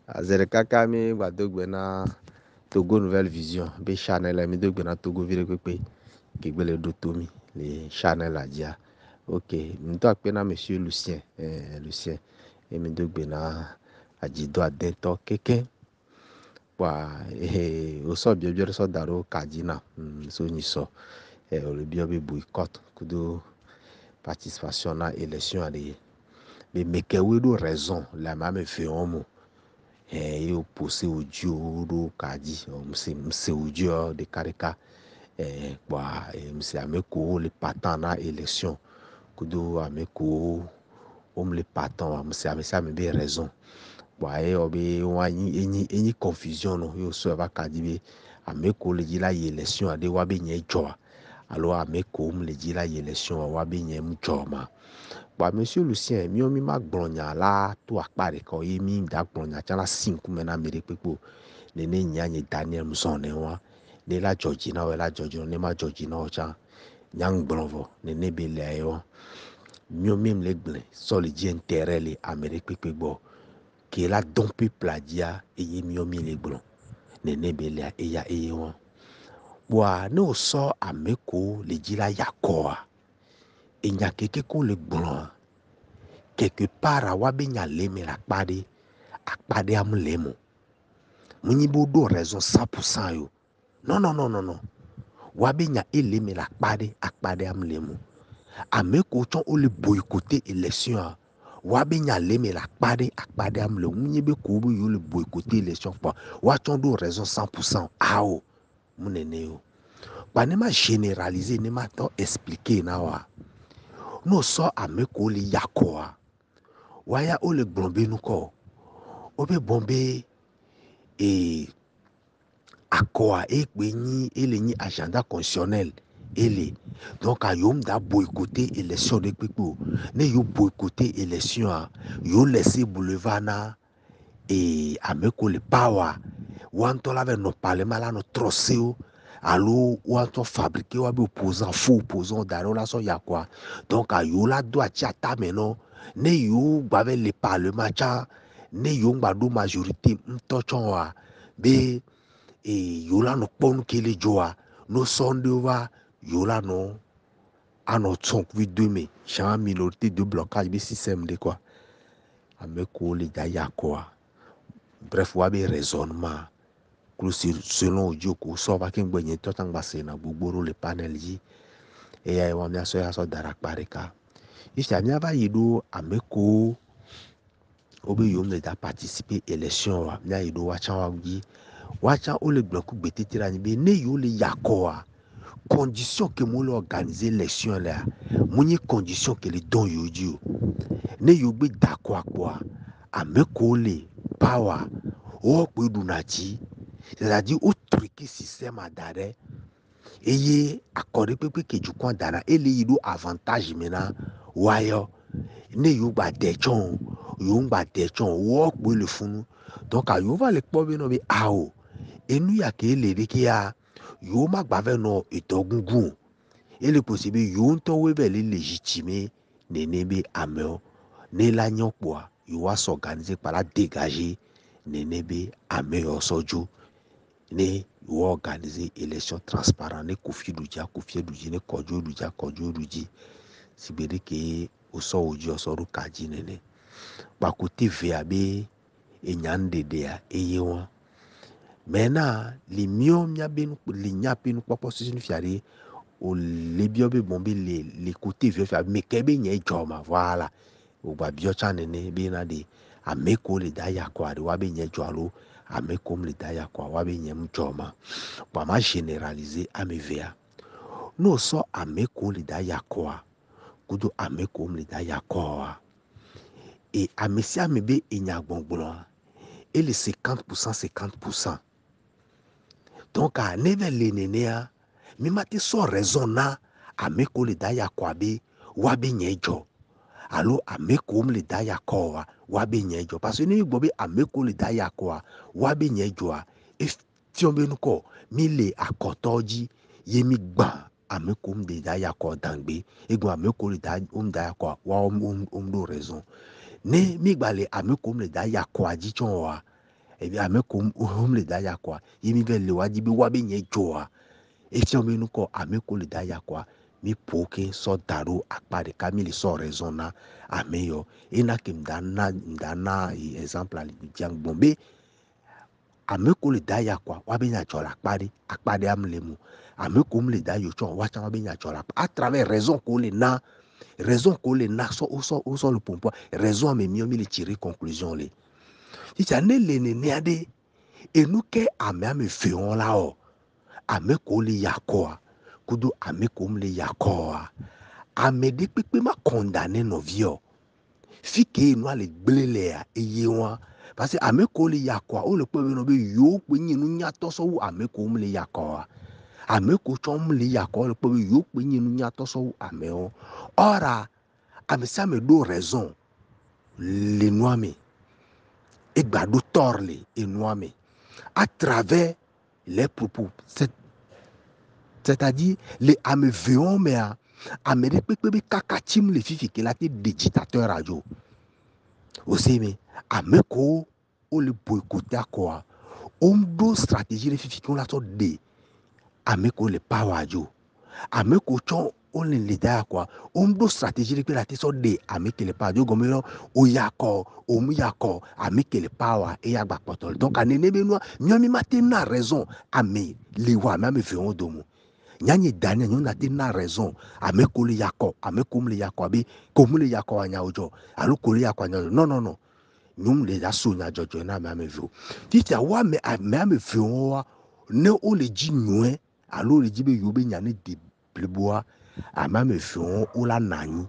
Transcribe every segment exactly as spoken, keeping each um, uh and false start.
Azere kaka mi badogbe na Togo Nouvelle Vision be channel mi dogbe na Togo vire pepe kegbele do tomi le channel adia. Ok, mi to akpe na monsieur Lucien, eh, Lucien et mi dogbe na ajido adento keke. Wa eh o so bio bio so daro kadina mm, so ni so eh o le bio be boycott kudo participation na élection ali. Mais me ke we do raison la ma me fe omo. Eh, eu puse uju do kaji mse mse uju de karika eh kwa eh, mse ameko le partant na élection kudo ameko om le partant mse amesa me be raison kwa e obe wa yin enyi enyi confusion no yo so ba kaji be ameko le jila élection ade wa be nye joa alors ameko om le jila élection wa be nye mjoma. Bah, monsieur Lucien, mi mi ma gblonya la to akpare ko ye mi da gblonya chala cinco mena mere pepo ne ne nya nye Daniel Mzone wa ne la Georgina wa la Georgina ne ma Georgina o cha nyang gblovo ne ne be le ayo mi mi le gle so le di intérêt le Amérique pepe bo ke la dompe pladia e ye mi mi le gblo ne ne be le e ya e wa wa ne o so ameko le di la yakoa e nya keke ko le gblo quelque part a wabe nya leme la kpade akpade am lemo munyi bo do raison cent pour cent yo non non non non non wabe nya eleme la kpade akpade am lemo ameko chon o le boycotter élection a wabe nya leme la kpade akpade am lemo munyi be ko bo yo le boycotter élection pa wa chon do raison cent pour cent ao munene yo pa ne ma généraliser ne ma to expliquer na wa no so ameko le yakoa waya o le gbombe nu ko o be bombe e akoa e pe ni ele ni agenda constitutionnel ele donc a yom da boycotter élection de pepo ne yo boycotter élection a yo laisser boulevard na e ameko le power wanto la ve no parlement la no troceo alo wanto fabriquer wa be opposant faux opposant daro la so ya quoi donc a yo la do a ti ata meno ne yo gbave le parlement cha ne yo gbado majorité mto chonwa be e yo la no pon kele joa no sonde wa yo la no ano tsonk vi deme chama minorité de blocage be système de quoi ameko le da ya quoi bref wa be raisonnement selon ojoko so va kin gbenye to tang base na gbogboro le panel yi e ya wa mi aso ya so darak pareka isha mi ava yido ameko obe yom le da participer élection wa mi yido wa chan wa gi wa chan o le bloku betetira ni be ne yo le yakoa condition que mo le organiser élection là munyi condition que le don yo ji ne yo gbe d'accord quoi ameko le power o pe dunaji c'est-à-dire au truc système à d'arrêt et y accordé peu que du coin d'ara et les avantage maintenant wayo ne yo ba de chon yo ba de chon wo pe le funu donc a yo va le po be no be ao enu ya ke le de ki ya yo ma gba ve no itogungun et le possible yo nto we be le légitimer ne ne be ameo ne la nyon po yo wa s'organiser par la dégager ne ne be ameo sojo ne yo organiser élection transparent ne kofi duja kofi duji ne kojo duja kojo duji sibere ke oso oji oso ru kaji nene ba côté V A B e nyande de ya eye won mena li mio mia benu li nya penu popo sisi fiare o le bio be bombe le le côté V A B me kebe nye joma voilà o ba bio cha nene be na de ameko le da ya kwa de wa be nye jwalo ameko le da ya kwa wa be nye mjoma pa ma généraliser amevea no so ameko le da ya kwa kudo ameko le da ya kwa et amesi amebe enya gbongbon et le cinquante pour cent cinquante pour cent donc a neve le nene a mi mate so raison na ameko le da ya kwa be wa be nye jo alo ameko le da ya kwa wa be nye jo parce que ni gbo be ameko le da ya kwa wa be nye jo a e ti on be nu ko mi le akotoji ye mi gba ameko le da ya kwa dangbe e gbo ameko le da um da ya kwa wa um um do raison ne mi gba le ameko le da ya kwa ji chon wa et bien ame ko hom le da ya kwa yimi ve le waji be wa be nye joa e ti o me nu ko ame ko le da ya kwa mi poke so daro akpare kami le so raison na ame yo e na ke mdana mdana exemple ali jang bombe ame ko le da ya kwa wa be nya jola akpare akpare am le mu ame ko le da yo cho wa cha wa be nya jola à travers raison ko le na raison ko le na so so so le pompo raison me mi mi le tirer conclusion le si ça ne le ne ne ade enu ke ame ame fe on la o ame ko le yakoa kudu ame ko le yakoa ame de pepe ma condamné no vio fike enu ale gblele a eye won parce que ame ko le yakoa o le pe no be yo pe yin nu nya to so ame ko le yakoa ame ko chom le yakoa le pe yo pe yin nu nya to so ame o ora ame ça me do raison le noame et gbado torle et noame à travers les propos c'est-à-dire les ame veon mais ame de pepe kakatim le fifi que la te dictateur radio aussi mais ame ko o le boycotter quoi on do stratégie le fifi qu'on la sorte de ame ko le power jo ame ko chon on le leader quoi on do stratégie le la te sorte de ame que le power jo comme o yako o mu yako ame que le power et ya gba potol donc anene be no mi mi matin na raison ame le wa ame veon domo nyanye dania nyo na te na raison ame ko le yako ame ko le yako be ko mu le yako anya ojo alo ko le yako anya non non non nyum le aso nya jojo na ame vo titi awa me me ame vo wa ne o le ji nwe alo le ji be yo be nya ne de bleboa ame ame vo o la nani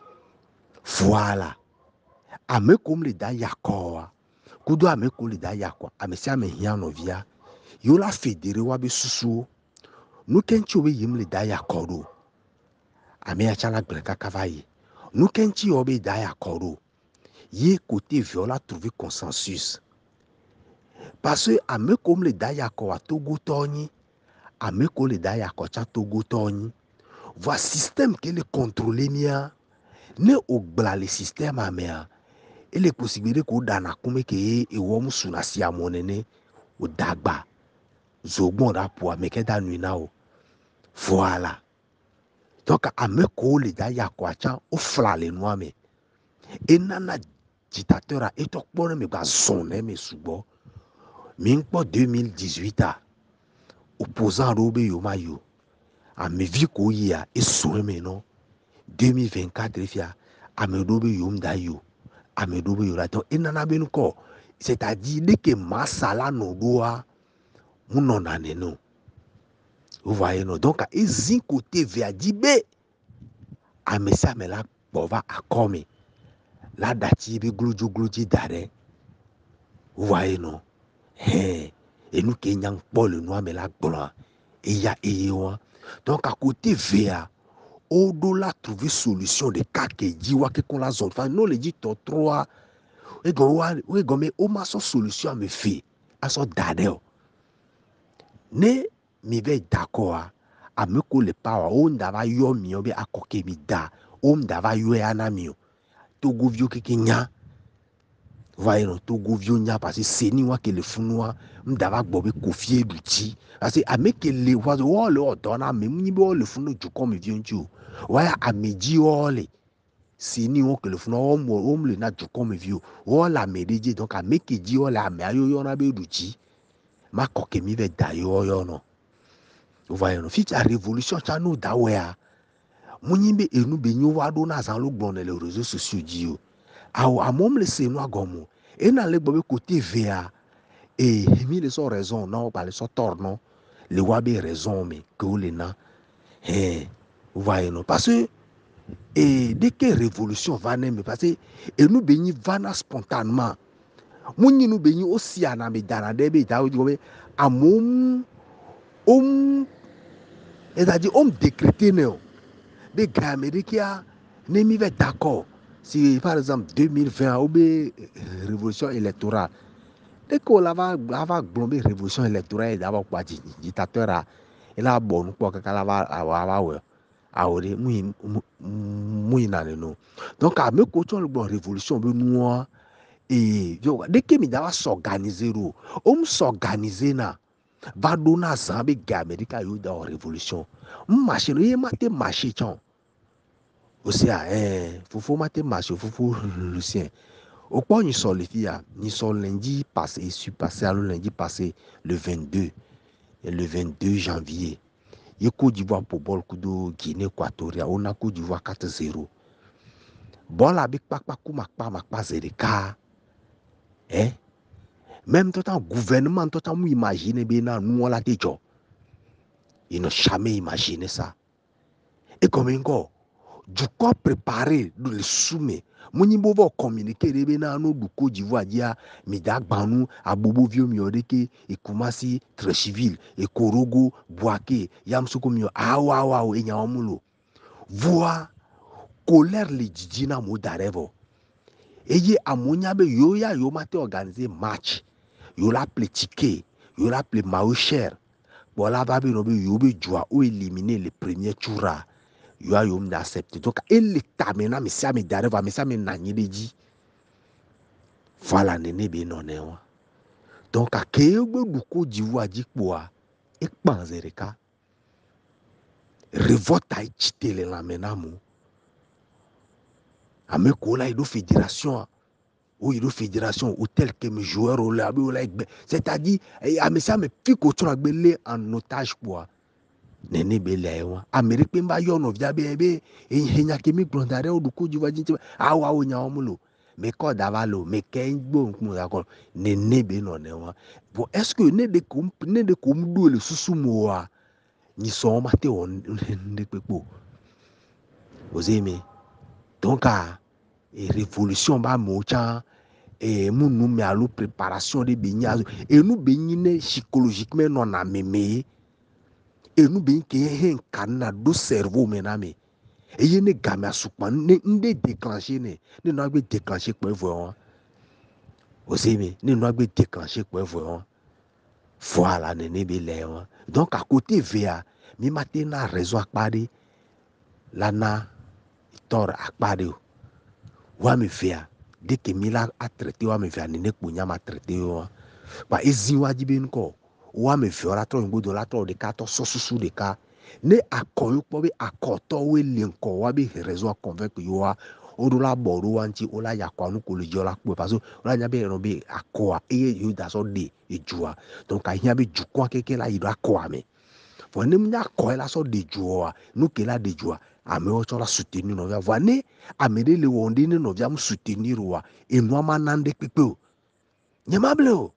voilà ame ko le da yako wa kudo ame ko le da yako ame si ame hia no via yo la fédéré wa be susu nous kenchi obe yim le da yakoro ame achala greka kavaye nous kenchi obe da yakoro ye côté viola trouver consensus parce que ame comme le da yakoro togo toni ame ko le da yakoro cha togo toni voit système que le contrôler mia ne ogbla le système amea et les possibilités ko dana kume ke e wo musuna si amonene o dagba zogbon da po ameke da nuina o voilà donc ame ko le da ya kwa cha o fla le no ame e nana dictateur a eto kpone me gba sonne me subo mi npo deux mille dix-huit a opposant robe yo mayo ame vi ko ya e so me no deux mille vingt-quatre fia ame robe yo mda yo ame robe yo la to e nana be nko c'est-à-dire dès que masala no doa muno na ne no vous voyez non donc ezin côté via dibe ame sa me la bova akome la dati be gluju gluji dare vous voyez non eh et nous qui nyang pole no ame la gbla et ya et wa donc à côté via au dola trouver solution de cas que dit wa que qu'on la zone enfin non le dit to trois et go wa we go me o ma so solution à me fait à so dare ne mi ve d'accord a me ko le power o ndava yo mi obe akoke mi da o ndava yo ana mi to go vio keke nya voyez non to go vio nya parce que c'est ni wa ke le funwa ndava gbobe kofie duti parce que a me ke le wa o le o dona me ni be o le funu ju ko mi vio nju wa a me ji o le c'est ni o ke le funu o mo o le na ju ko mi vio o la me deje donc a me ke ji o la me ayo yo na be duti ma koke mi ve da yo yo no. Vous voyez, non, fit la révolution, ça nous d'awea. Mounimbe et nous bénio wado na zan lo gbon les réseaux sociaux dio. Awo amom le se no agomo. Et na le bobe côté V A. Et mi le so raison non, pas le so tort non. Le wabe raison mais que le na. Eh, vous voyez non parce que et dès que révolution va ne mais parce que et nous béni va na spontanément. Mouni nous béni aussi ana me dana debe dawo gobe amom om c'est-à-dire on décrété non des gars américains ne m'y va d'accord si par exemple deux mille vingt ou bien révolution électorale dès qu'on va va glomber révolution électorale et d'abord quoi dictateur a il a bon quoi que la va avoir ouais aore muy muy nane no donc à me coachon le bon révolution be noir et yo dès que mi da s'organiser ro on s'organiser na va donner zambe ga America yo da révolution machine ye mate marché chon aussi ah eh faut mate marché faut Lucien au point ni sol les filles ni sol lundi passé et suis passé à lundi passé le vingt-deux et le vingt-deux janvier ye Côte d'Ivoire pour bol kudo Guinée équatoriale on a Côte d'Ivoire quatre zéro bon la big pak pak mak pa mak pa zereka eh même tout un gouvernement tout un imaginer bien nous on l'a déjà ils n'ont jamais imaginé ça et comme encore du corps préparé dans le sommet mon niveau va communiquer bien nous du Côte d'Ivoire dia mi dagbanou abobo vieux miodeke et Kumasi très civil et Korogo Boaké yamsuko mio ah wa wa et nyamulo voix colère les djina modarevo eye amonya be yo ya yo mate organiser match yo la ticket yo la ple cher bon là va be no be yo be joie ou éliminer les premiers tours yo a yo m'accepter donc elle ta mena me ça me darevo me ça me nanye deji voilà nene be non ne wa donc a ke yo be du Côte d'Ivoire di poa e panzereka révolte a chitele la menamu ameko la ido fédération ou une fédération ou tel que mes joueurs ou là c'est-à-dire mais ça me fait qu'on soit en otage quoi nene belé wa Amérique mba yo no via bébé et henya ke mi grondare o du Côte d'Ivoire ah wa o nya omulo mais ko davalo mais ken gbo nku d'accord nene be no ne wa bon est-ce que ne de kom ne de kom do le susumo wa ni so ma te on de pepo ozeme donc a et révolution ba mo cha et nous nous met à la préparation de baignage et nous baignons psychologiquement non à mémé et nous baignons qui est un canal de cerveau maintenant et y a des gamins soupçons ne ne déclencher ne ne n'a pas déclencher quoi voir aussi mais ne n'a pas déclencher quoi voir voilà ne ne belé donc à côté via mi matin na raison à parler là na tort à parler wa me faire dès que Mila a traité wa me faire ne kunya ma traité wa ba ezi wa jibe nko wa me faire la tro ngbo la tro de ka to sosusu de ka ne akoyo po be akoto we le nko wa be raison convaincre yo wa o do la boru wa nti o la yakwa nu ko le jo la po parce o la nya be no be akoa e yo da so de ejua donc a nya be jukwa keke la ido akoa me fo ne mnya ko la so de jua nu ke la de jua ame o chola soutenir no via vane amede le wonde ne no via mu soutenir wa enu amanande pepe o nyamable o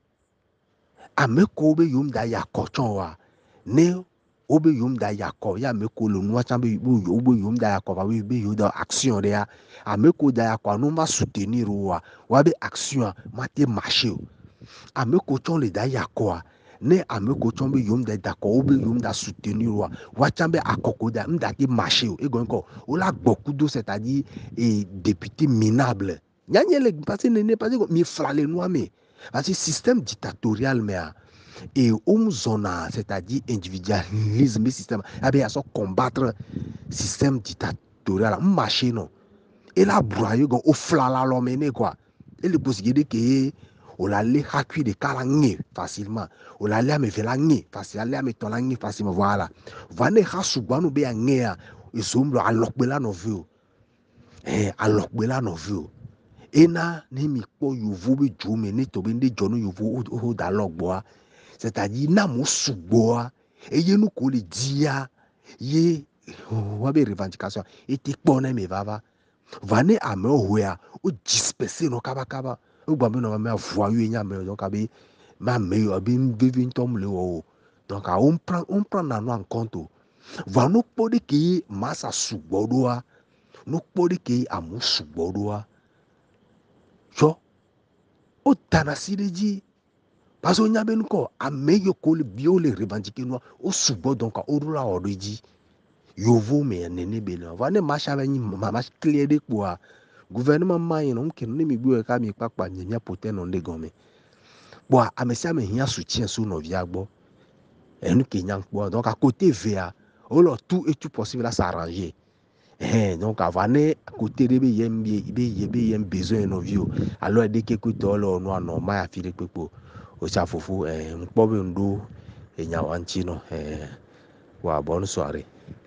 ame ko be yum da yakochon wa ne obe yum da yakọ ya me ko lo nwa chambe obe yum da yakọ ba we be yum da action de ya ame ko da yakọ no ma soutenir wa wa be action ma te marcher o ame ko chon le da yakọ ne ame ko chon be yum da d'accord obe yum da soutenir wa wa chambe akoko da mda te marcher o e go nko o la gbokudo c'est-à-dire et député minable nyanye le parce que ne pas mi frale noa me parce que système dictatorial mais et on zona c'est-à-dire individualisme système abi à combattre système dictatorial marché non et la broyer go au flala l'emmener quoi et le possibilité que on la les hakui de kalangé facilement on la les me fait la ngé facilement me to la ngé facilement voilà vane hasu banu be ngé et sombro alokbela no vu eh alokbela no vu ena ne mi po yovo be jome ne to be de jono yovo o da logboa c'est-à-dire na mo sugboa et ye nous ko le dia ye wa be revendication et te pone me vava vane ame hoya o disperser no kaba kaba o gba me no me voyou nya me donc abi ma me yo abi vivin tom le o donc a on prend on prend na no en compte va no pode ki masa sugbodoa no pode ki amu sugbodoa so o tanasire ji parce que nyabe nko ameyo ko le bio le revendiquer no o subo donc o la oriji yovo me nene bele va ne marche avec ni mama clear de quoi gouvernement mayin no ke ne mi bio ka mi papa nyanya poten no de gome bo amesia me hia soutien so no via gbo enu ke nyan gbo donc à côté via o lo tout et tout possible à s'arranger eh donc avant ne côté de be yem be be be yem besoin no view alors de ke ko to lo no no ma ya fi de pepo o cha fufu eh nkpo be ndo enya wanchi no eh wa bonne soirée.